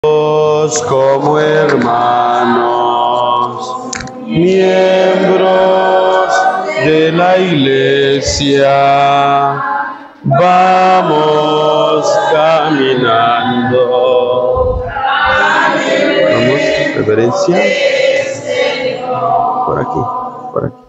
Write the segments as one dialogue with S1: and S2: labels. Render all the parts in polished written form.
S1: como hermanos, miembros de la Iglesia, vamos caminando. Vamos, reverencia. Por aquí, por aquí.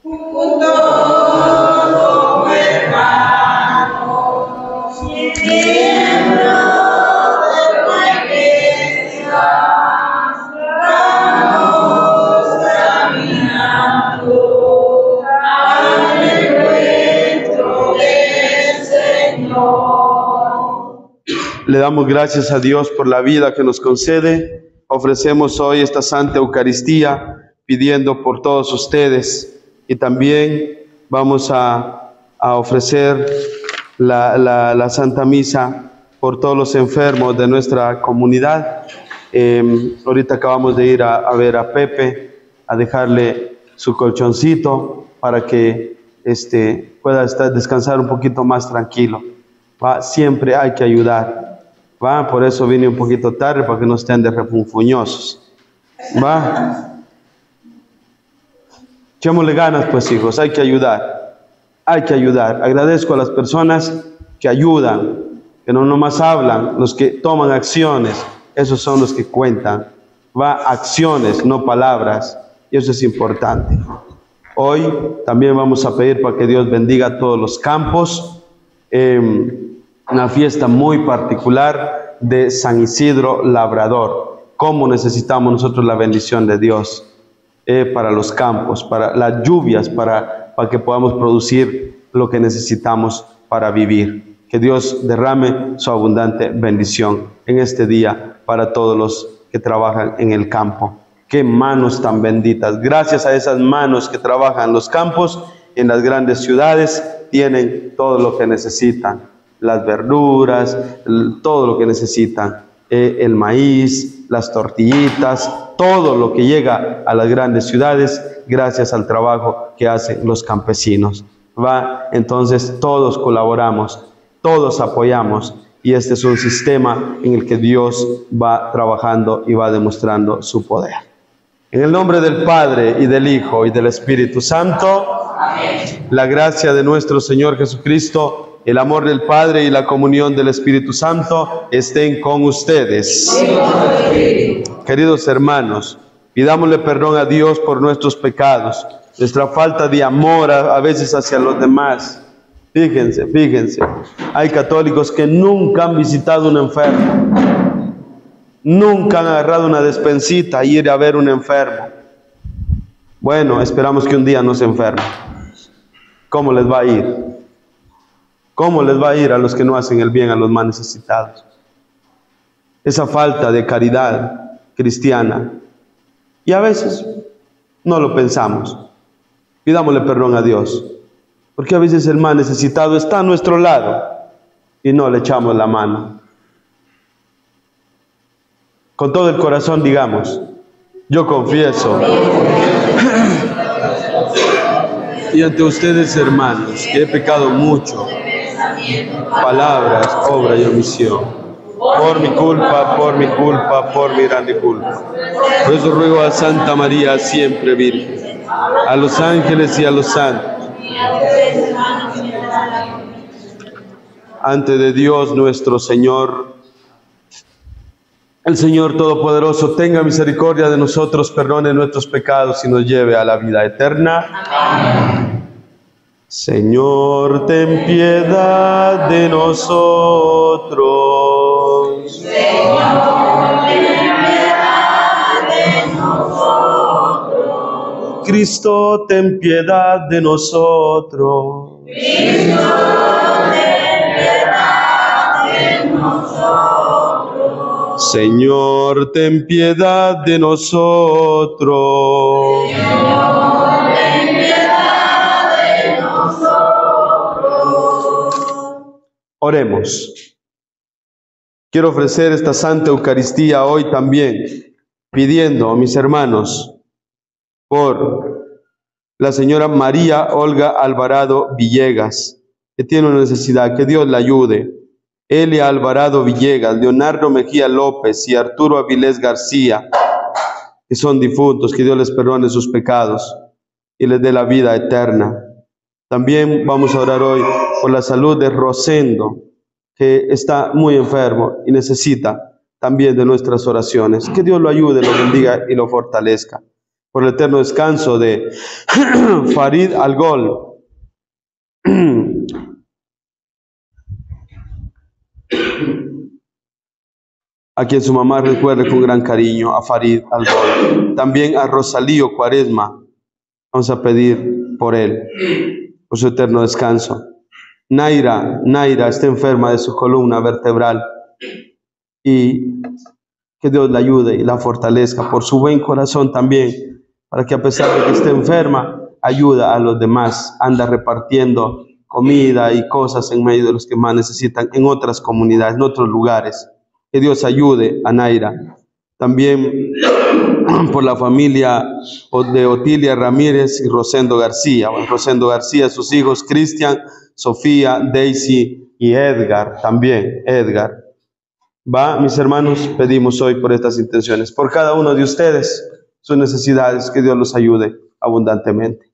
S1: Le damos gracias a Dios por la vida que nos concede. Ofrecemos hoy esta Santa Eucaristía pidiendo por todos ustedes, y también vamos a ofrecer la Santa Misa por todos los enfermos de nuestra comunidad. Ahorita acabamos de ir a ver a Pepe, a dejarle su colchoncito para que pueda descansar un poquito más tranquilo. Siempre hay que ayudar. Por eso vine un poquito tarde, para que no estén de refunfuñosos. Echémosle ganas, pues, hijos, hay que ayudar. Hay que ayudar. Agradezco a las personas que ayudan, que no nomás hablan, los que toman acciones, esos son los que cuentan. Acciones, no palabras, y eso es importante. Hoy también vamos a pedir para que Dios bendiga todos los campos. Una fiesta muy particular de San Isidro Labrador. ¿Cómo necesitamos nosotros la bendición de Dios para los campos, para las lluvias, para que podamos producir lo que necesitamos para vivir? Que Dios derrame su abundante bendición en este día para todos los que trabajan en el campo. Qué manos tan benditas. Gracias a esas manos que trabajan en los campos, en las grandes ciudades, tienen todo lo que necesitan. Las verduras, todo lo que necesitan, el maíz, las tortillitas, todo lo que llega a las grandes ciudades gracias al trabajo que hacen los campesinos. Entonces todos colaboramos, todos apoyamos, y este es un sistema en el que Dios va trabajando y va demostrando su poder. En el nombre del Padre, y del Hijo, y del Espíritu Santo. Amén. La gracia de nuestro Señor Jesucristo, el amor del Padre y la comunión del Espíritu Santo estén con ustedes. Queridos hermanos, pidámosle perdón a Dios por nuestros pecados, nuestra falta de amor a veces hacia los demás. Fíjense, hay católicos que nunca han visitado a un enfermo, nunca han agarrado una despensita y ir a ver un enfermo. Bueno, esperamos que un día no se enferme. ¿Cómo les va a ir? ¿Cómo les va a ir a los que no hacen el bien a los más necesitados? Esa falta de caridad cristiana. Y a veces no lo pensamos. Pidámosle perdón a Dios, porque a veces el más necesitado está a nuestro lado y no le echamos la mano. Con todo el corazón digamos: yo confieso y ante ustedes, hermanos, que he pecado mucho, palabras, obra y omisión, por mi culpa, por mi grande culpa. Por eso ruego a Santa María, siempre Virgen, a los ángeles y a los santos, ante de Dios nuestro Señor, el Señor Todopoderoso, tenga misericordia de nosotros, perdone nuestros pecados y nos lleve a la vida eterna. Amén. Señor, ten piedad de nosotros. Señor, ten piedad de nosotros. Cristo, ten piedad de nosotros. Cristo, ten piedad de nosotros. Señor, ten piedad de nosotros. Señor, ten piedad de nosotros. Oremos. Quiero ofrecer esta Santa Eucaristía hoy también, pidiendo a mis hermanos por la señora María Olga Alvarado Villegas, que tiene una necesidad, que Dios la ayude. Elia Alvarado Villegas, Leonardo Mejía López y Arturo Avilés García, que son difuntos, que Dios les perdone sus pecados y les dé la vida eterna. También vamos a orar hoy por la salud de Rosendo, que está muy enfermo y necesita también de nuestras oraciones. Que Dios lo ayude, lo bendiga y lo fortalezca. Por el eterno descanso de Farid Algol, a quien su mamá recuerde con gran cariño, a Farid Algol. También a Rosalío Cuaresma, vamos a pedir por él, por su eterno descanso. Naira está enferma de su columna vertebral y que Dios la ayude y la fortalezca por su buen corazón también, para que a pesar de que esté enferma, ayuda a los demás, anda repartiendo comida y cosas en medio de los que más necesitan en otras comunidades, en otros lugares. Que Dios ayude a Naira. También por la familia de Otilia Ramírez y Rosendo García. Rosendo García, sus hijos Cristian, Sofía, Daisy y Edgar, también Edgar. Mis hermanos, pedimos hoy por estas intenciones, por cada uno de ustedes, sus necesidades, que Dios los ayude abundantemente.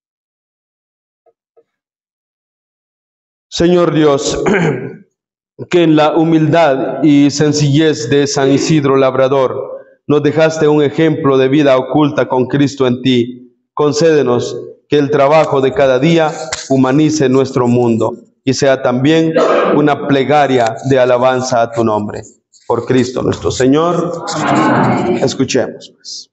S1: Señor Dios, que en la humildad y sencillez de San Isidro Labrador nos dejaste un ejemplo de vida oculta con Cristo en ti. Concédenos que el trabajo de cada día humanice nuestro mundo y sea también una plegaria de alabanza a tu nombre. Por Cristo nuestro Señor. Amén. Escuchemos, pues.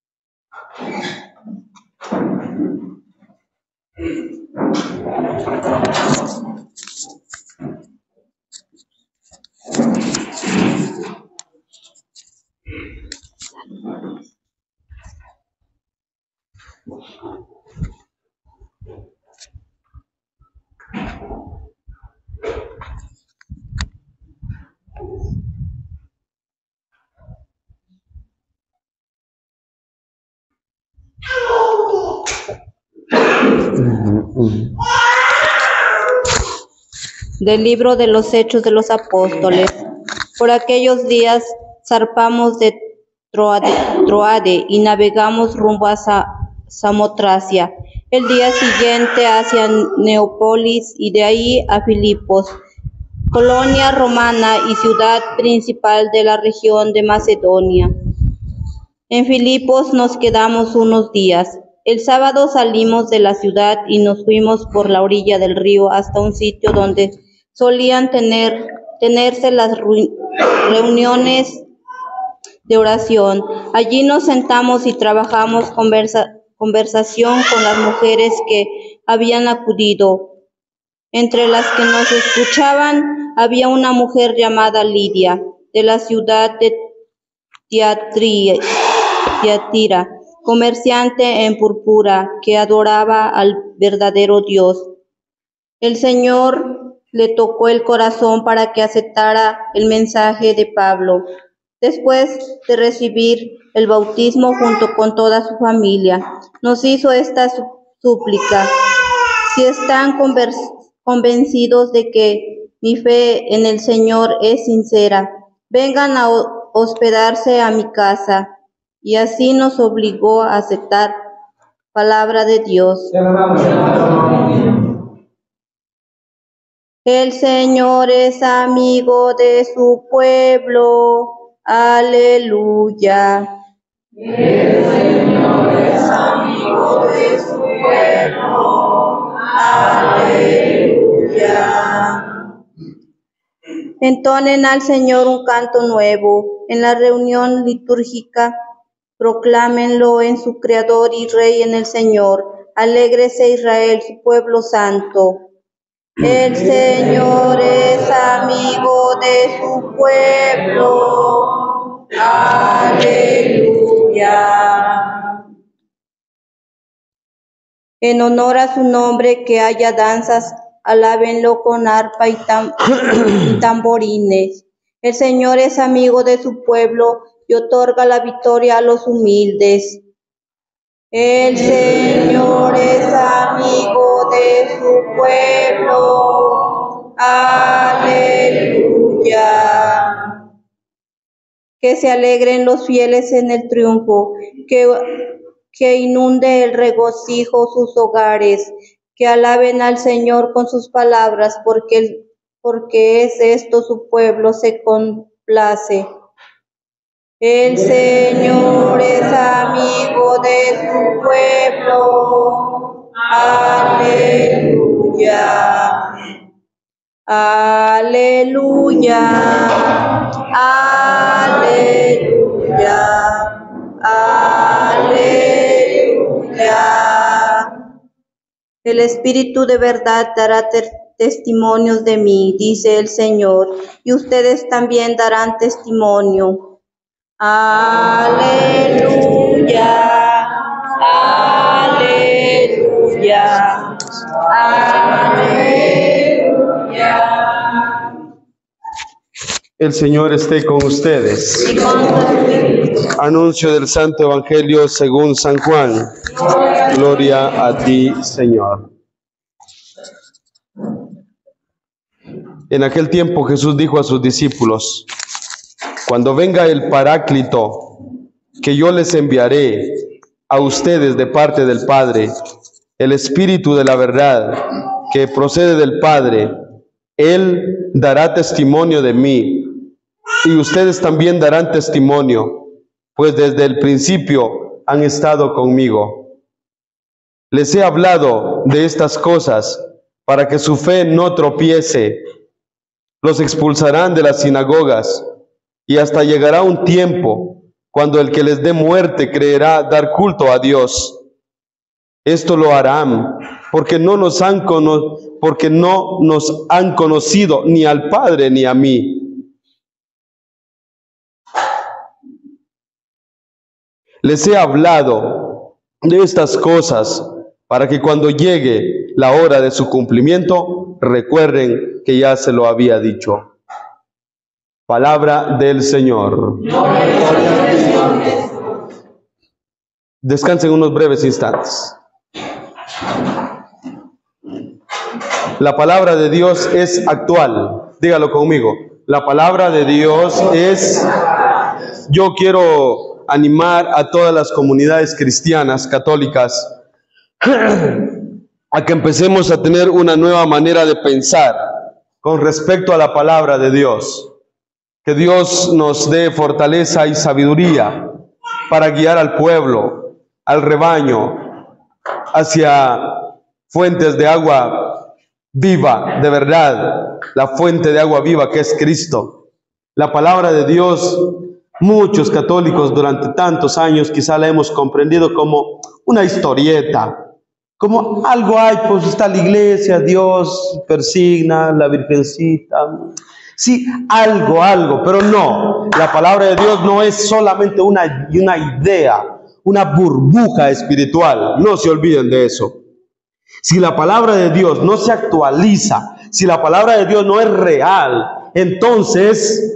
S2: Del libro de los Hechos de los Apóstoles. Por aquellos días zarpamos de Troade y navegamos rumbo a Samotracia. El día siguiente hacia Neópolis y de ahí a Filipos, colonia romana y ciudad principal de la región de Macedonia. En Filipos nos quedamos unos días. El sábado salimos de la ciudad y nos fuimos por la orilla del río hasta un sitio donde solían tenerse las reuniones de oración. Allí nos sentamos y trabajamos conversación con las mujeres que habían acudido. Entre las que nos escuchaban había una mujer llamada Lidia, de la ciudad de Tiatira, comerciante en púrpura, que adoraba al verdadero Dios. El Señor le tocó el corazón para que aceptara el mensaje de Pablo. Después de recibir el bautismo junto con toda su familia, nos hizo esta súplica: si están convencidos de que mi fe en el Señor es sincera, vengan a hospedarse a mi casa. Y así nos obligó a aceptar palabra de Dios. El Señor es amigo de su pueblo. Aleluya. El Señor es amigo de su pueblo. Aleluya. Entonen al Señor un canto nuevo. En la reunión litúrgica, proclámenlo en su Creador y Rey, en el Señor. Alégrese Israel, su pueblo santo. El Señor es amigo de su pueblo. Aleluya. En honor a su nombre, que haya danzas, alábenlo con arpa y tamborines. El Señor es amigo de su pueblo y otorga la victoria a los humildes. El Señor es amigo de su pueblo. Aleluya. Aleluya. Que se alegren los fieles en el triunfo, que inunde el regocijo sus hogares, que alaben al Señor con sus palabras, porque es esto su pueblo se complace. El Señor es amigo de su pueblo. Aleluya. Aleluya. Aleluya. Aleluya. El Espíritu de verdad dará testimonios de mí, dice el Señor, y ustedes también darán testimonio. Aleluya. Aleluya. Aleluya.
S1: El Señor esté con ustedes.
S2: Y con tu espíritu.
S1: Anuncio del Santo Evangelio según San Juan. Gloria a ti, Señor. En aquel tiempo Jesús dijo a sus discípulos: cuando venga el Paráclito, que yo les enviaré a ustedes de parte del Padre, el Espíritu de la verdad, que procede del Padre, Él dará testimonio de mí, y ustedes también darán testimonio, pues desde el principio han estado conmigo. Les he hablado de estas cosas para que su fe no tropiece. Los expulsarán de las sinagogas, y hasta llegará un tiempo cuando el que les dé muerte creerá dar culto a Dios. Esto lo harán porque no nos han conocido ni al Padre ni a mí. Les he hablado de estas cosas para que cuando llegue la hora de su cumplimiento recuerden que ya se lo había dicho. Palabra del Señor. Descansen unos breves instantes. La palabra de Dios es actual. Dígalo conmigo. La palabra de Dios es... Yo quiero animar a todas las comunidades cristianas, católicas, a que empecemos a tener una nueva manera de pensar con respecto a la palabra de Dios. Que Dios nos dé fortaleza y sabiduría para guiar al pueblo, al rebaño, hacia fuentes de agua viva, de verdad, la fuente de agua viva que es Cristo. La palabra de Dios, muchos católicos durante tantos años quizá la hemos comprendido como una historieta, como algo hay, pues está la iglesia, Dios persigna, la Virgencita, sí, algo, pero no, la palabra de Dios no es solamente una idea, una burbuja espiritual, no se olviden de eso. Si la palabra de Dios no se actualiza, si la palabra de Dios no es real, entonces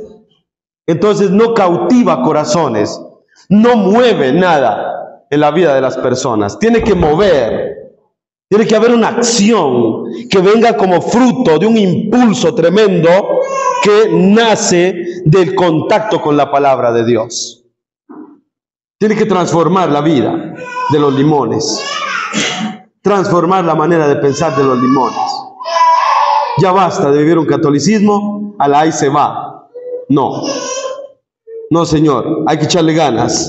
S1: no cautiva corazones, no mueve nada en la vida de las personas. Tiene que mover, tiene que haber una acción que venga como fruto de un impulso tremendo que nace del contacto con la palabra de Dios. Tiene que transformar la vida de los limones, transformar la manera de pensar de los limones. Ya basta de vivir un catolicismo, a la ahí se va. No, Señor, hay que echarle ganas.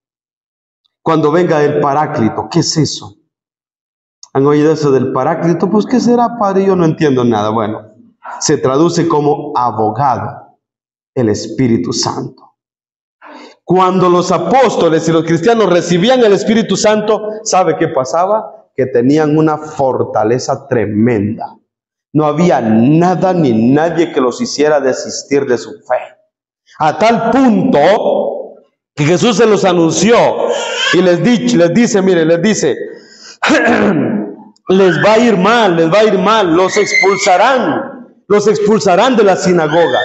S1: Cuando venga el Paráclito, ¿qué es eso? ¿Han oído eso del Paráclito? Pues, ¿qué será, Padre? Yo no entiendo nada. Bueno, se traduce como abogado, el Espíritu Santo. Cuando los apóstoles y los cristianos recibían el Espíritu Santo, ¿sabe qué pasaba? Que tenían una fortaleza tremenda. No había nada ni nadie que los hiciera desistir de su fe. A tal punto que Jesús se los anunció y les dice, les va a ir mal, los expulsarán de la sinagoga.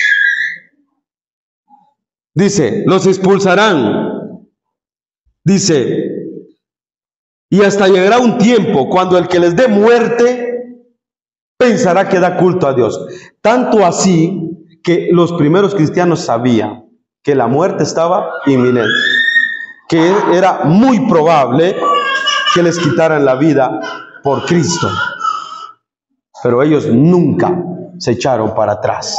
S1: Dice, los expulsarán. Dice, y hasta llegará un tiempo cuando el que les dé muerte pensará que da culto a Dios. Tanto así que los primeros cristianos sabían que la muerte estaba inminente, que era muy probable que les quitaran la vida por Cristo. Pero ellos nunca se echaron para atrás.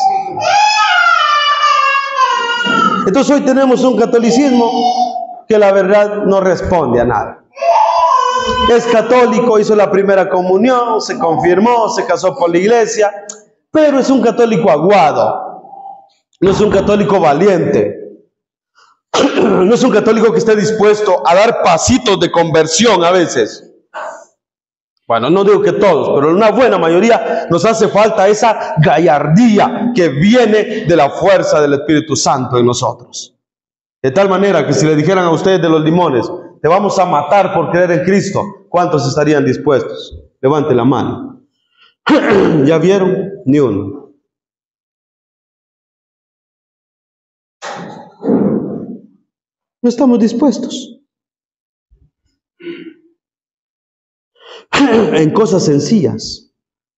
S1: Entonces hoy tenemos un catolicismo que la verdad no responde a nada. Es católico, hizo la primera comunión, se confirmó, se casó por la iglesia, pero es un católico aguado, no es un católico valiente, no es un católico que esté dispuesto a dar pasitos de conversión a veces. Bueno, no digo que todos, pero en una buena mayoría nos hace falta esa gallardía que viene de la fuerza del Espíritu Santo en nosotros. De tal manera que si le dijeran a ustedes de Los Limones, te vamos a matar por creer en Cristo, ¿cuántos estarían dispuestos? Levante la mano. ¿Ya vieron? Ni uno. No estamos dispuestos. En cosas sencillas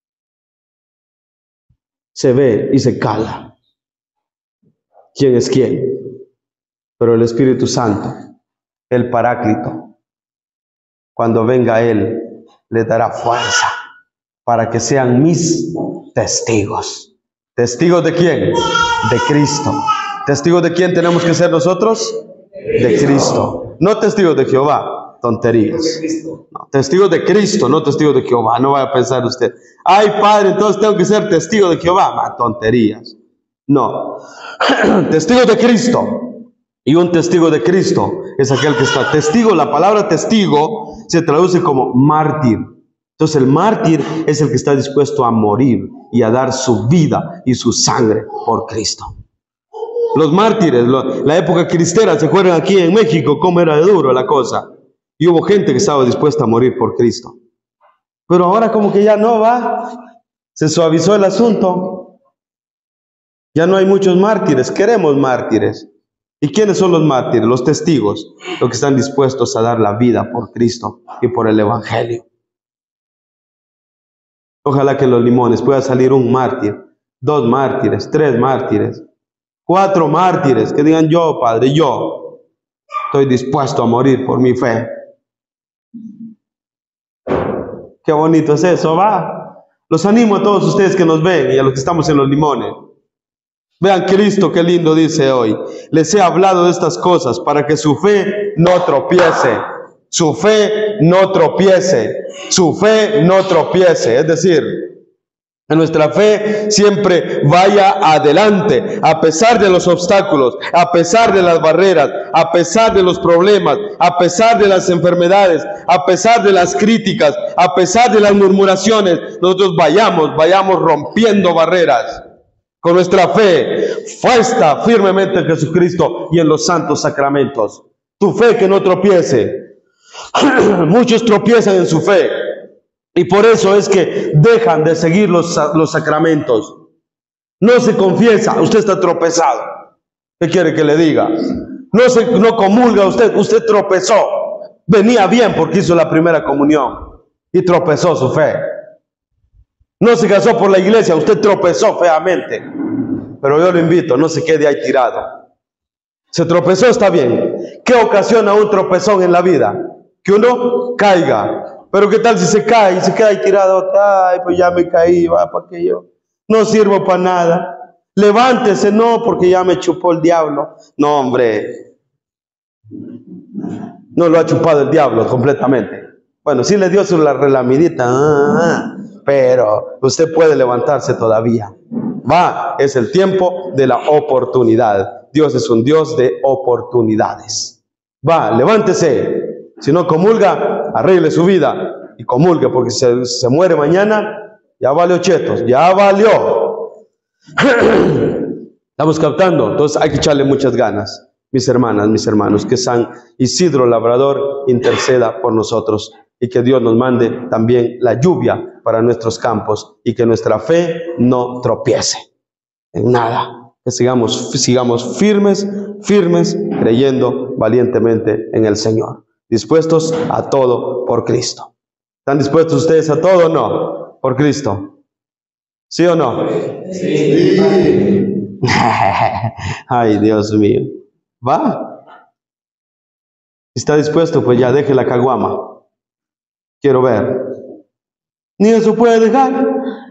S1: se ve y se cala quién es quién. Pero el Espíritu Santo, el Paráclito, cuando venga Él, le dará fuerza para que sean mis testigos. ¿Testigos de quién? De Cristo. ¿Testigos de quién tenemos que ser nosotros? De Cristo. No testigos de Jehová, tonterías. No, testigos de Cristo, no testigos de Jehová. No vaya a pensar usted, ay padre, entonces tengo que ser testigo de Jehová. Tonterías. No. Testigos de Cristo. Y un testigo de Cristo es aquel que está testigo. La palabra testigo se traduce como mártir. Entonces el mártir es el que está dispuesto a morir y a dar su vida y su sangre por Cristo. Los mártires, la época cristera, ¿se acuerdan aquí en México cómo era de duro la cosa? Y hubo gente que estaba dispuesta a morir por Cristo. Pero ahora como que ya no va, se suavizó el asunto. Ya no hay muchos mártires, queremos mártires. ¿Y quiénes son los mártires? Los testigos, los que están dispuestos a dar la vida por Cristo y por el Evangelio. Ojalá que en Los Limones pueda salir un mártir, 2 mártires, 3 mártires, 4 mártires, que digan yo, Padre, yo estoy dispuesto a morir por mi fe. Qué bonito es eso, va. Los animo a todos ustedes que nos ven y a los que estamos en Los Limones. Vean Cristo, qué lindo dice hoy. Les he hablado de estas cosas para que su fe no tropiece. Su fe no tropiece. Su fe no tropiece. Es decir, que nuestra fe siempre vaya adelante, a pesar de los obstáculos, a pesar de las barreras, a pesar de los problemas, a pesar de las enfermedades, a pesar de las críticas, a pesar de las murmuraciones. Nosotros vayamos rompiendo barreras. Con nuestra fe, puesta firmemente en Jesucristo y en los santos sacramentos. Tu fe que no tropiece. Muchos tropiezan en su fe. Y por eso es que dejan de seguir los sacramentos. No se confiesa, usted está tropezado. ¿Qué quiere que le diga? No comulga usted tropezó. Venía bien porque hizo la primera comunión y tropezó su fe. No se casó por la iglesia, usted tropezó feamente. Pero yo lo invito, no se quede ahí tirado. Se tropezó, está bien. ¿Qué ocasiona un tropezón en la vida? Que uno caiga. Pero ¿qué tal si se cae y se queda ahí tirado? Ay, pues ya me caí, va, ¿para qué yo? No sirvo para nada. Levántese, no, porque ya me chupó el diablo. No, hombre. No lo ha chupado el diablo completamente. Bueno, sí le dio su relamidita. Pero usted puede levantarse todavía. Va, es el tiempo de la oportunidad. Dios es un Dios de oportunidades. Va, levántese. Si no comulga, arregle su vida y comulgue, porque si se muere mañana, ya valió chetos, ya valió. Estamos captando, entonces hay que echarle muchas ganas, mis hermanas, mis hermanos, que San Isidro Labrador interceda por nosotros. Y que Dios nos mande también la lluvia para nuestros campos y que nuestra fe no tropiece en nada. Que sigamos firmes, creyendo valientemente en el Señor. Dispuestos a todo por Cristo. ¿Están dispuestos ustedes a todo o no? Por Cristo. ¿Sí o no? Sí. Ay, Dios mío. Va. Si está dispuesto, pues ya deje la caguama. Quiero ver. Ni eso puede dejar.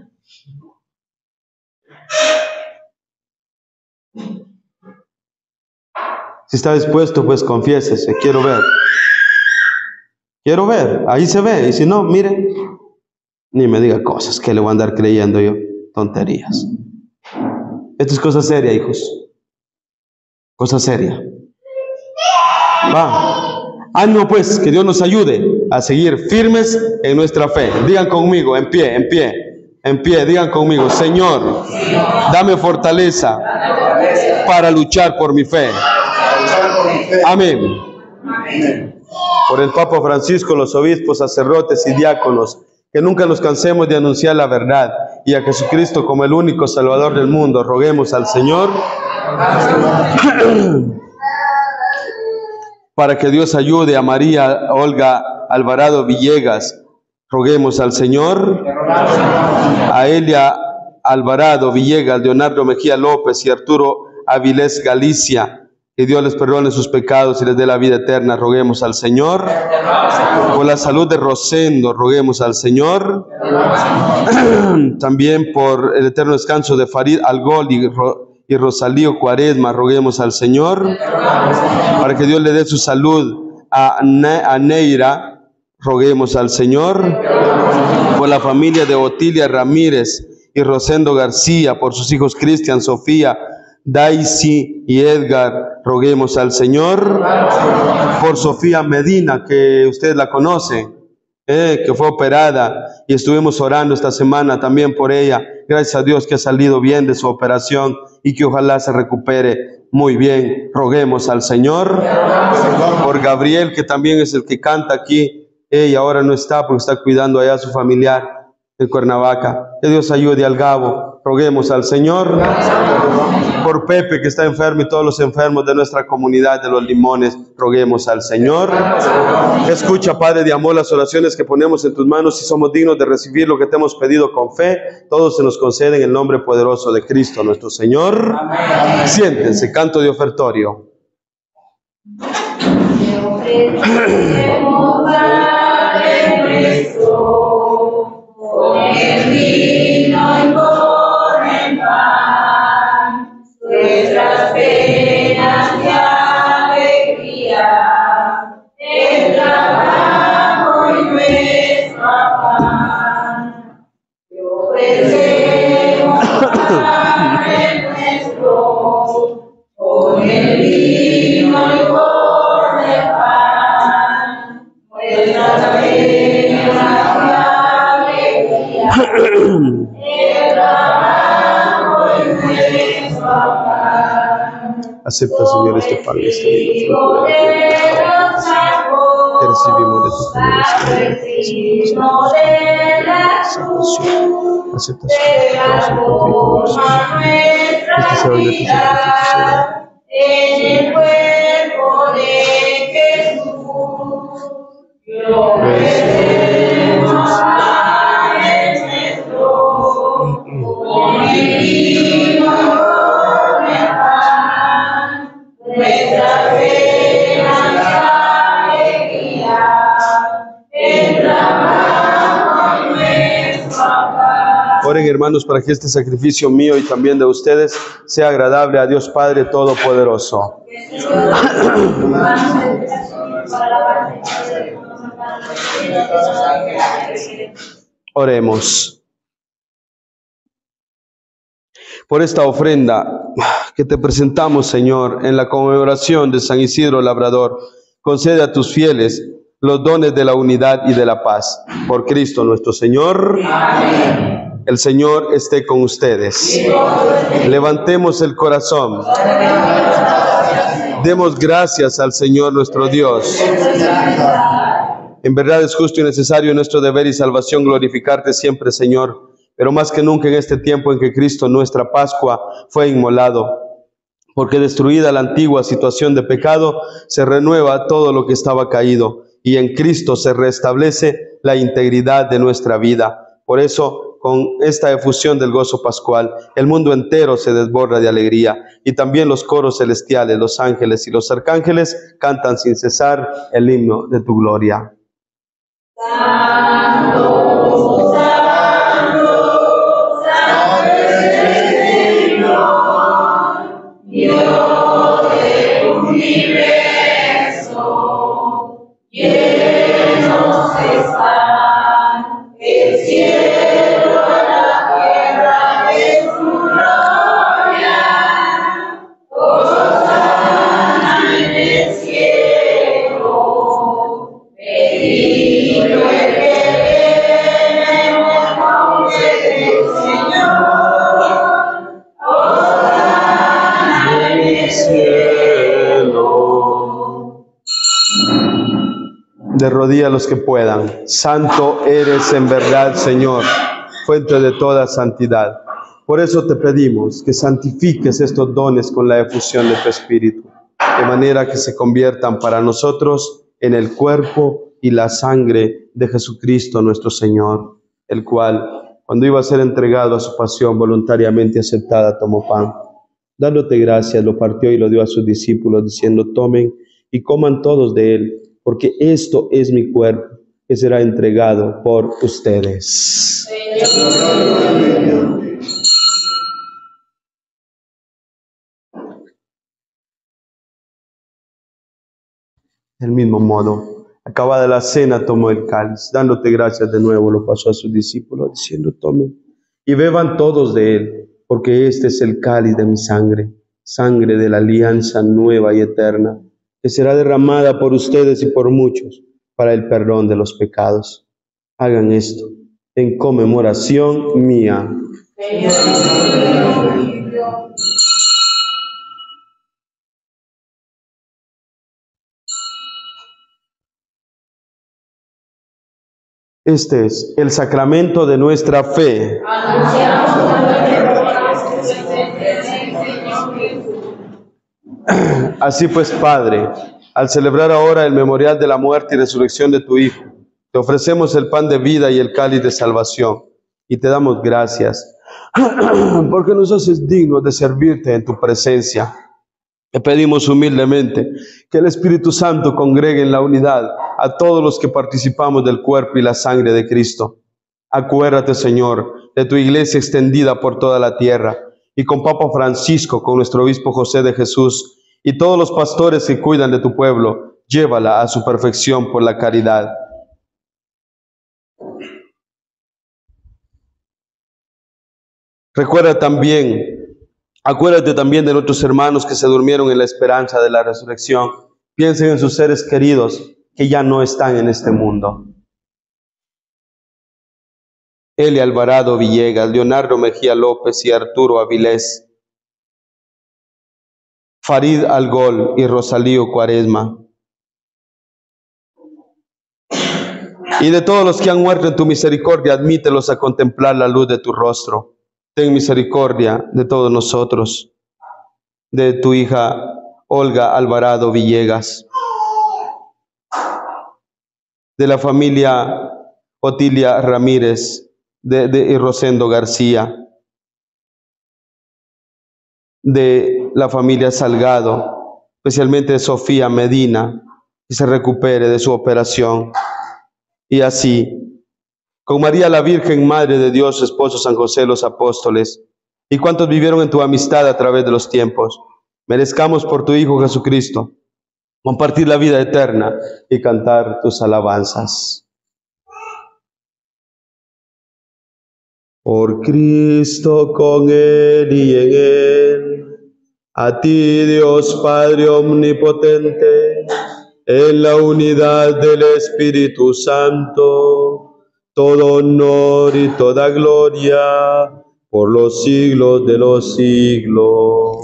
S1: Si está dispuesto, pues confiésese. Quiero ver. Quiero ver. Ahí se ve. Y si no, mire. Ni me diga cosas que le voy a andar creyendo yo. Tonterías. Esto es cosa seria, hijos. Cosa seria. Va. Ánimo pues, que Dios nos ayude a seguir firmes en nuestra fe. Digan conmigo, en pie, en pie, en pie. Digan conmigo, Señor, dame fortaleza para luchar por mi fe. Amén. Por el Papa Francisco, los obispos, sacerdotes y diáconos, que nunca nos cansemos de anunciar la verdad, y a Jesucristo como el único Salvador del mundo, roguemos al Señor para que Dios ayude a María Olga Alvarado Villegas. Roguemos al Señor, a Elia Alvarado Villegas, Leonardo Mejía López y Arturo Avilés Galicia, que Dios les perdone sus pecados y les dé la vida eterna. Roguemos al Señor. Por la salud de Rosendo, roguemos al Señor. También por el eterno descanso de Farid Algol y Rosalío Cuaresma, roguemos al Señor. Para que Dios le dé su salud a Neira, roguemos al Señor. Por la familia de Otilia Ramírez y Rosendo García, por sus hijos Cristian, Sofía, Daisy y Edgar, roguemos al Señor. Por Sofía Medina, que usted la conoce, que fue operada, y estuvimos orando esta semana también por ella. Gracias a Dios que ha salido bien de su operación y que ojalá se recupere muy bien. Roguemos al Señor. Por Gabriel, que también es el que canta aquí, ella ahora no está porque está cuidando allá a su familiar en Cuernavaca. Que Dios ayude al Gabo. Roguemos al Señor. Por Pepe, que está enfermo, y todos los enfermos de nuestra comunidad de Los Limones, roguemos al Señor. Escucha, Padre de amor, las oraciones que ponemos en tus manos, y somos dignos de recibir lo que te hemos pedido con fe. Todos se nos concede en el nombre poderoso de Cristo nuestro Señor. Amén. Siéntense, canto de ofertorio.
S3: Con el vino y con el pan, nuestras penas y alegría, el trabajo y nuestro afán. Te ofrecemos, Padre nuestro, con el vino y con el pan, nuestras penas.
S1: Acepta, Señor, este pan y este vino, que recibimos de tu salvación. Acepta, Señor, este sea hoy de tu sacrificio.
S3: En el cuerpo de Jesús,
S1: Oren, hermanos, para que este sacrificio mío y también de ustedes sea agradable a Dios Padre Todopoderoso. Oremos. Por esta ofrenda que te presentamos, Señor, en la conmemoración de San Isidro Labrador, concede a tus fieles los dones de la unidad y de la paz. Por Cristo nuestro Señor. Amén. El Señor esté con ustedes. Levantemos el corazón. Demos gracias al Señor nuestro Dios. En verdad es justo y necesario nuestro deber y salvación glorificarte siempre, Señor, pero más que nunca en este tiempo en que Cristo, nuestra Pascua, fue inmolado. Porque destruida la antigua situación de pecado, se renueva todo lo que estaba caído, y en Cristo se restablece la integridad de nuestra vida. Por eso, con esta efusión del gozo pascual, el mundo entero se desborda de alegría y también los coros celestiales, los ángeles y los arcángeles cantan sin cesar el himno de tu gloria.
S3: Santo, santo, santo es el Señor, Dios del universo, llenos están el cielo a la tierra de su gloria. Hosana en el cielo, bendito el que viene en el nombre del Señor. Hosana en el
S1: Cielo. De rodillas los que puedan. Santo eres en verdad, Señor, fuente de toda santidad. Por eso te pedimos que santifiques estos dones con la efusión de tu Espíritu, de manera que se conviertan para nosotros en el cuerpo y la sangre de Jesucristo nuestro Señor, el cual, cuando iba a ser entregado a su pasión voluntariamente aceptada, tomó pan. Dándote gracias, lo partió y lo dio a sus discípulos, diciendo: tomen y coman todos de él, porque esto es mi cuerpo, que será entregado por ustedes. Del mismo modo, acabada la cena, tomó el cáliz, dándote gracias de nuevo, lo pasó a sus discípulos, diciendo: tomen y beban todos de él, porque este es el cáliz de mi sangre, sangre de la alianza nueva y eterna, que será derramada por ustedes y por muchos para el perdón de los pecados. Hagan esto en conmemoración mía. Este es el sacramento de nuestra fe. Así pues, Padre, al celebrar ahora el memorial de la muerte y resurrección de tu Hijo, te ofrecemos el pan de vida y el cáliz de salvación, y te damos gracias, porque nos haces dignos de servirte en tu presencia. Te pedimos humildemente que el Espíritu Santo congregue en la unidad a todos los que participamos del cuerpo y la sangre de Cristo. Acuérdate, Señor, de tu iglesia extendida por toda la tierra, y con Papa Francisco, con nuestro obispo José de Jesús, y todos los pastores que cuidan de tu pueblo, llévala a su perfección por la caridad. Acuérdate también de nuestros hermanos que se durmieron en la esperanza de la resurrección. Piensen en sus seres queridos que ya no están en este mundo. Eli Alvarado Villegas, Leonardo Mejía López y Arturo Avilés, Farid Algol y Rosalío Cuaresma. Y de todos los que han muerto en tu misericordia, admítelos a contemplar la luz de tu rostro. Ten misericordia de todos nosotros, de tu hija Olga Alvarado Villegas, de la familia Otilia Ramírez y Rosendo García, de la familia Salgado, especialmente de Sofía Medina, que se recupere de su operación. Y así, con María la Virgen, Madre de Dios, su esposo San José, los apóstoles, y cuantos vivieron en tu amistad a través de los tiempos, merezcamos por tu Hijo Jesucristo compartir la vida eterna y cantar tus alabanzas. Por Cristo, con Él y en Él, a ti, Dios Padre omnipotente, en la unidad del Espíritu Santo, todo honor y toda gloria por los siglos de los siglos.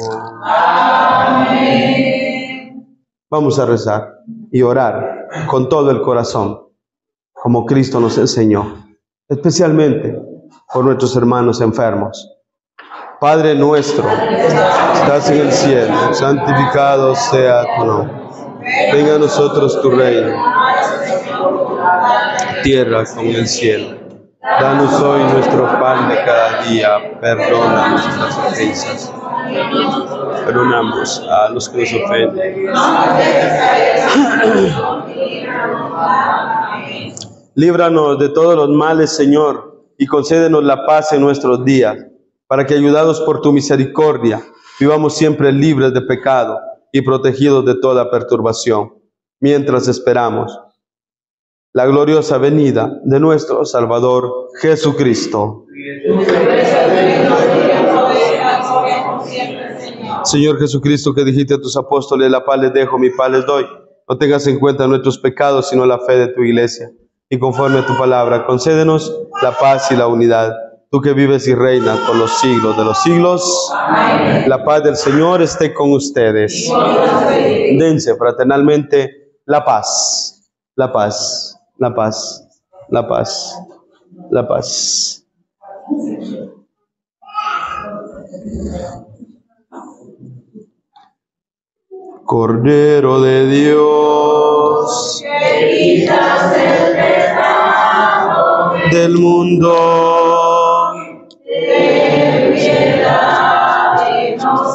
S1: Amén. Vamos a rezar y orar con todo el corazón, como Cristo nos enseñó, especialmente por nuestros hermanos enfermos. Padre nuestro, que estás en el cielo, santificado sea tu nombre. Venga a nosotros tu reino, tierra como el cielo. Danos hoy nuestro pan de cada día, perdona nuestras ofensas. Perdonamos a los que nos ofenden. Líbranos de todos los males, Señor, y concédenos la paz en nuestros días, para que, ayudados por tu misericordia, vivamos siempre libres de pecado y protegidos de toda perturbación, mientras esperamos la gloriosa venida de nuestro Salvador Jesucristo. Señor Jesucristo, que dijiste a tus apóstoles: la paz les dejo, mi paz les doy. No tengas en cuenta nuestros pecados, sino la fe de tu iglesia. Y conforme a tu palabra, concédenos la paz y la unidad. Tú que vives y reinas por los siglos de los siglos. Amén. La paz del Señor esté con ustedes. Dense fraternalmente la paz, la paz, la paz, la paz, la paz. Cordero de Dios, que quitas el pecado del mundo, ten piedad de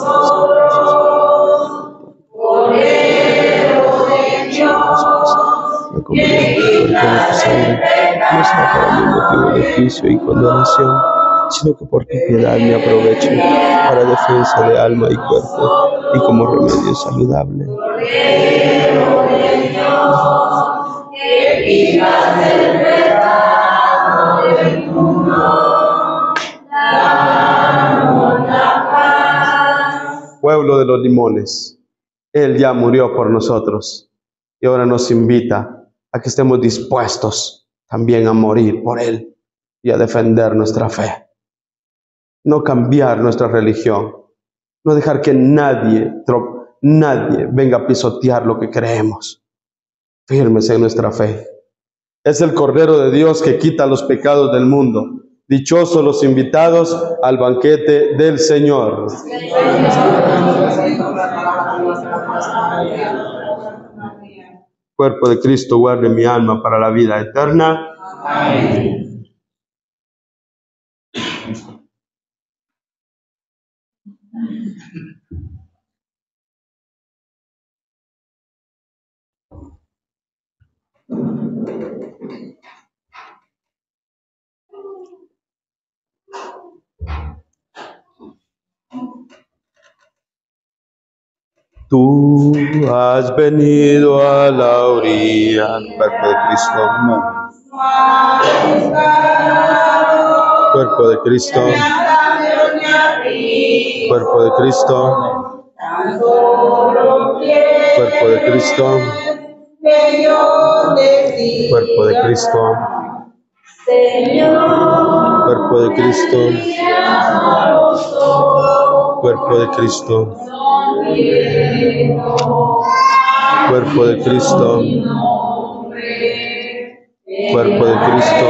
S1: nosotros. Cordero de Dios, que quitas el pecado, no sea para mí motivo de juicio y condenación, sino que por tu piedad me aproveche para defensa de alma y cuerpo, y como remedio saludable. Cordero de Dios, que quitas el pecado del mundo, danos la paz. Pueblo de los Limones, Él ya murió por nosotros, y ahora nos invita a que estemos dispuestos también a morir por Él y a defender nuestra fe. No cambiar nuestra religión, no dejar que nadie venga a pisotear lo que creemos. Firmes en nuestra fe. Es el Cordero de Dios que quita los pecados del mundo. Dichosos los invitados al banquete del Señor. Cuerpo de Cristo, guarde mi alma para la vida eterna. Amén. Tú has venido a la orilla, cuerpo de Cristo. Cuerpo de Cristo. Cuerpo de Cristo. Cuerpo de Cristo. Cuerpo de Cristo. Cuerpo de Cristo. Cuerpo de Cristo. Cuerpo de Cristo. Cuerpo de Cristo.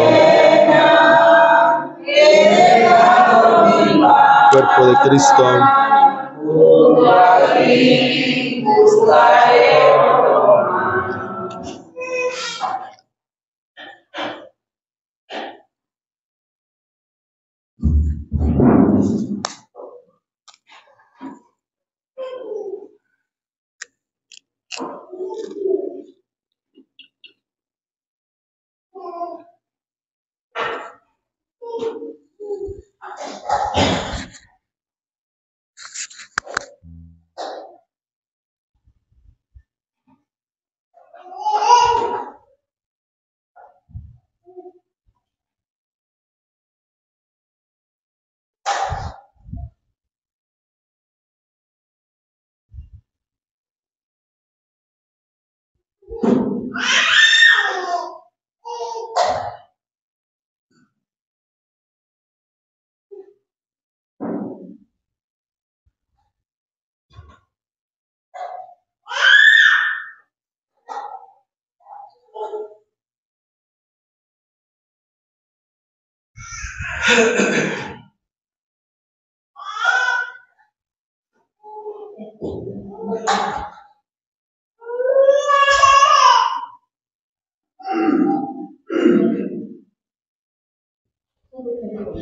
S1: Cuerpo de Cristo.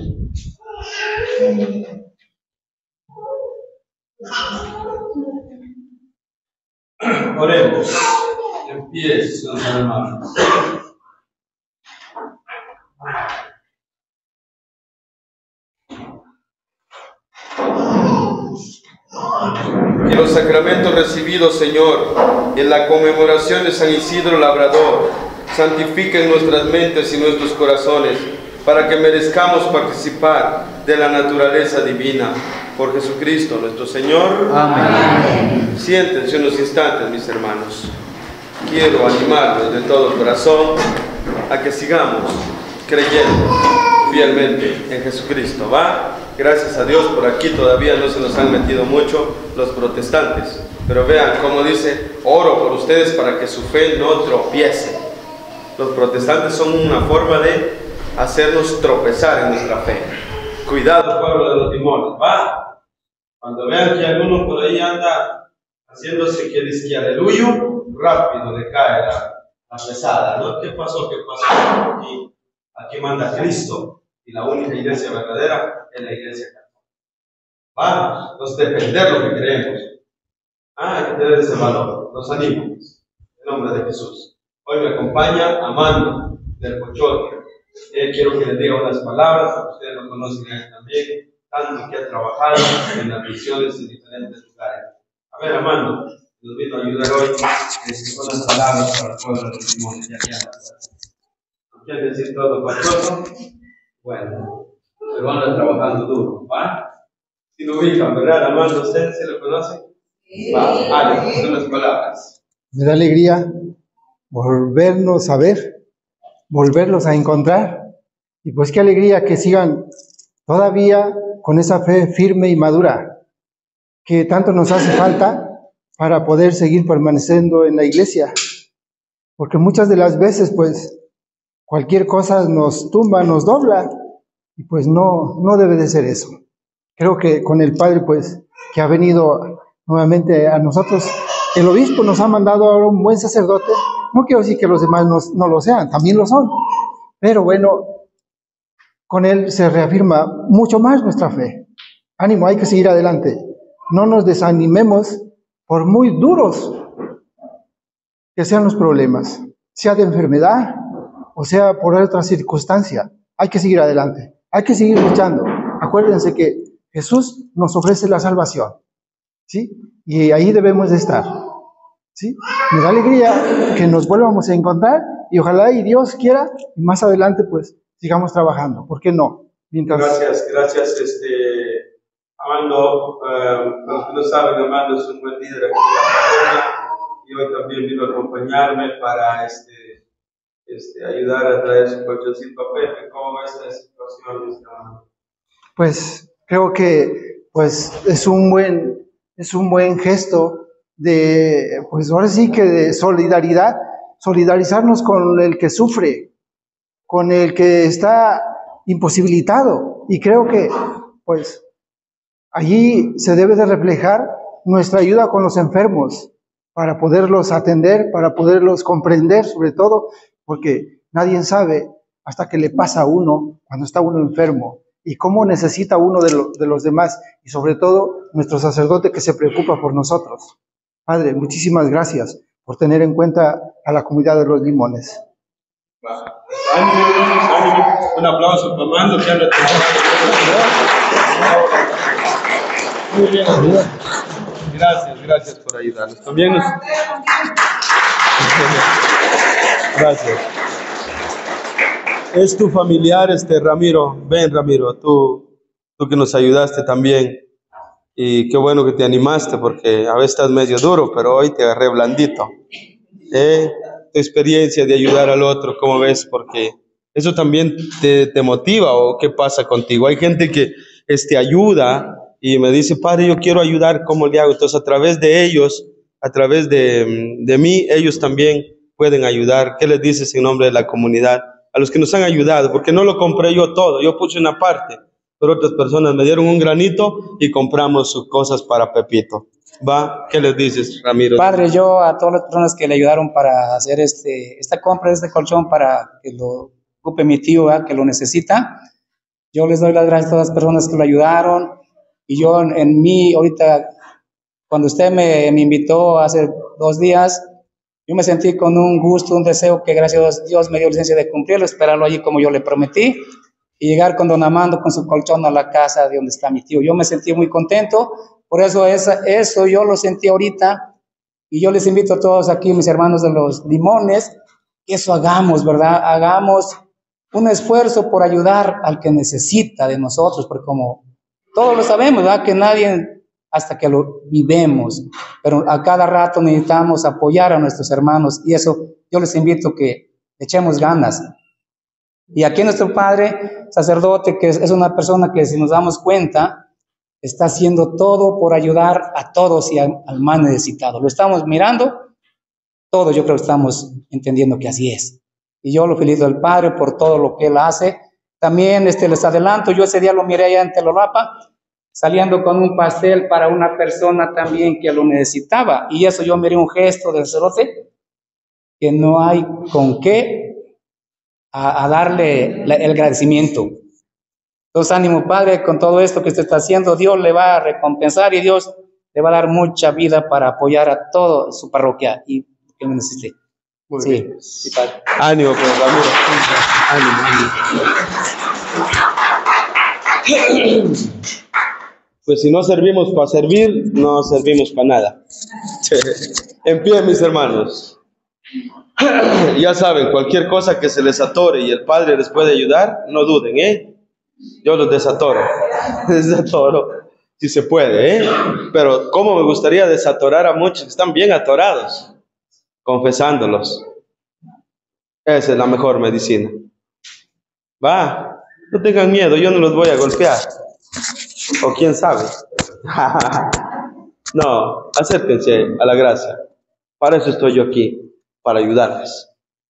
S1: Oremos. En pie, sus hermanos. Y los sacramentos recibidos, Señor, en la conmemoración de San Isidro Labrador, santifiquen nuestras mentes y nuestros corazones, para que merezcamos participar de la naturaleza divina. Por Jesucristo nuestro Señor. Amén. Siéntense unos instantes, mis hermanos. Quiero animarlos de todo corazón a que sigamos creyendo fielmente en Jesucristo, ¿va? Gracias a Dios, por aquí todavía no se nos han metido mucho los protestantes, pero vean cómo dice: oro por ustedes para que su fe no tropiece. Los protestantes son una forma de hacernos tropezar en nuestra fe. Cuidado, pueblo de los limones, ¿va? Cuando vean que alguno por ahí anda haciéndose que dice que aleluya, rápido le cae la pesada, ¿no? ¿Qué pasó? ¿Qué pasó? Aquí manda Cristo, y la única iglesia verdadera es la iglesia católica. Vamos, entonces defender lo que creemos. Hay que tener ese valor. Los animo, en nombre de Jesús. Hoy me acompaña Amando del Pochote. Quiero que les diga unas palabras, porque ustedes lo conocen a él también, tanto que ha trabajado en las misiones en diferentes lugares. A ver, Amando, nos vino a ayudar hoy con las palabras para el pueblo de los limones. Ya que ¿no quieren decir todo pachoso? Bueno, pero anda trabajando duro, ¿va? Si lo ubican, ¿verdad? Amando, ¿ustedes se lo conocen? Va, Ale, son las palabras.
S4: Me da alegría volvernos a ver, volverlos a encontrar, y pues qué alegría que sigan todavía con esa fe firme y madura que tanto nos hace falta para poder seguir permaneciendo en la iglesia, porque muchas de las veces pues cualquier cosa nos tumba, nos dobla, y pues no debe de ser eso. Creo que con el Padre pues que ha venido nuevamente a nosotros, el obispo nos ha mandado ahora un buen sacerdote. No quiero decir que los demás no lo sean, también lo son, pero bueno, con él se reafirma mucho más nuestra fe. Ánimo, hay que seguir adelante. No nos desanimemos por muy duros que sean los problemas, sea de enfermedad o sea por otra circunstancia. Hay que seguir adelante, hay que seguir luchando. Acuérdense que Jesús nos ofrece la salvación, ¿sí? Y ahí debemos de estar, ¿sí? Me da alegría que nos vuelvamos a encontrar, y ojalá y Dios quiera, y más adelante pues sigamos trabajando. ¿Por qué no? Mientras...
S1: Gracias, Amando. Los que no saben, Amando es un buen líder aquí en la parroquia, y hoy también vino a acompañarme para ayudar a traer su colchoncito a Pepe. ¿Cómo va esta situación, mis hermanos?
S4: Pues creo que pues es un buen gesto de, pues ahora sí que de solidaridad, solidarizarnos con el que sufre, con el que está imposibilitado, y creo que pues allí se debe de reflejar nuestra ayuda con los enfermos, para poderlos atender, para poderlos comprender, sobre todo porque nadie sabe hasta que le pasa a uno cuando está uno enfermo, y cómo necesita uno de los demás, y sobre todo nuestro sacerdote que se preocupa por nosotros. Padre, muchísimas gracias por tener en cuenta a la comunidad de los limones.
S1: Ánimo. Un aplauso para Amando, que anda muy bien. Gracias por ayudarnos. También nos... Gracias. Es tu familiar, Ramiro. Ven, Ramiro, tú que nos ayudaste también. Y qué bueno que te animaste, porque a veces estás medio duro, pero hoy te agarré blandito. Tu experiencia de ayudar al otro, ¿cómo ves? Porque eso también te motiva, ¿o qué pasa contigo? Hay gente que ayuda y me dice: padre, yo quiero ayudar, ¿cómo le hago? Entonces, a través de ellos, a través de mí, ellos también pueden ayudar. ¿Qué les dices en nombre de la comunidad? A los que nos han ayudado, porque no lo compré yo todo, yo puse una parte, pero otras personas me dieron un granito y compramos sus cosas para Pepito. ¿Va? ¿Qué les dices, Ramiro?
S5: Padre, yo a todas las personas que le ayudaron para hacer esta compra de este colchón para que lo ocupe mi tío, ¿verdad?, que lo necesita, Yo les doy las gracias a todas las personas que lo ayudaron. Y yo en mí, ahorita, cuando usted me invitó hace 2 días, yo me sentí con un gusto, un deseo que gracias a Dios me dio licencia de cumplirlo, esperarlo allí como yo le prometí y llegar con don Amando con su colchón a la casa de donde está mi tío. Yo me sentí muy contento, por eso eso yo lo sentí ahorita y yo les invito a todos aquí, mis hermanos de los Limones, que eso hagamos, ¿verdad? Hagamos un esfuerzo por ayudar al que necesita de nosotros, porque como todos lo sabemos, ¿verdad? Que nadie, hasta que lo vivemos, pero a cada rato necesitamos apoyar a nuestros hermanos y eso yo les invito que echemos ganas. Y aquí nuestro padre sacerdote, que es una persona que si nos damos cuenta, está haciendo todo por ayudar a todos y al más necesitado. Lo estamos mirando, todos yo creo que estamos entendiendo que así es. Y yo lo felicito al padre por todo lo que él hace. También les adelanto, yo ese día lo miré allá en Telolapa, saliendo con un pastel para una persona también que lo necesitaba. Y eso yo miré un gesto del sacerdote que no hay con qué a darle el agradecimiento. Entonces, ánimo, Padre, con todo esto que usted está haciendo, Dios le va a recompensar y Dios le va a dar mucha vida para apoyar a toda su parroquia y que lo necesite.
S1: Muy
S5: Sí,
S1: bien.
S5: sí, Padre.
S1: Ánimo, pues, Ramiro. Ánimo. Pues si no servimos para servir, no servimos para nada. En pie, mis hermanos. Ya saben, cualquier cosa que se les atore y el Padre les puede ayudar, no duden, ¿eh? Yo los desatoro. Desatoro, si se puede, ¿eh? Pero cómo me gustaría desatorar a muchos que están bien atorados, confesándolos. Esa es la mejor medicina. Va, no tengan miedo, yo no los voy a golpear. O quién sabe. No, acérquense a la gracia. Para eso estoy yo aquí, para ayudarles.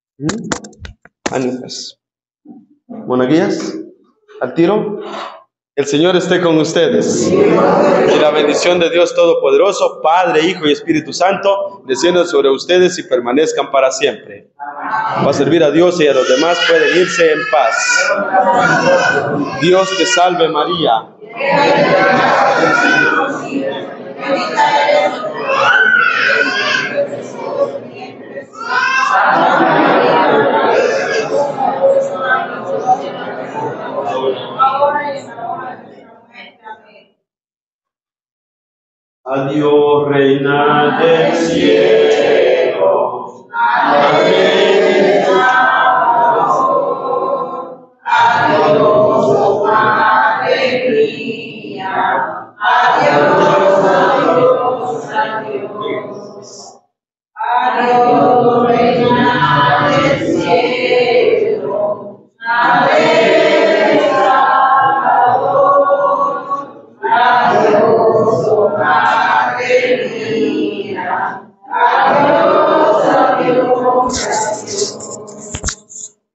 S1: Ánimos. Monaguillas, al tiro. El Señor esté con ustedes. Y la bendición de Dios Todopoderoso, Padre, Hijo y Espíritu Santo, descienda sobre ustedes y permanezcan para siempre. Para servir a Dios y a los demás pueden irse en paz. Dios te salve María. Adiós, Reina del cielo. Amén. Adiós, Madre mía. Adiós, adiós, adiós. Adiós, Reina del cielo. Amén. Adiós, Madre mía. Adiós, adiós, adiós.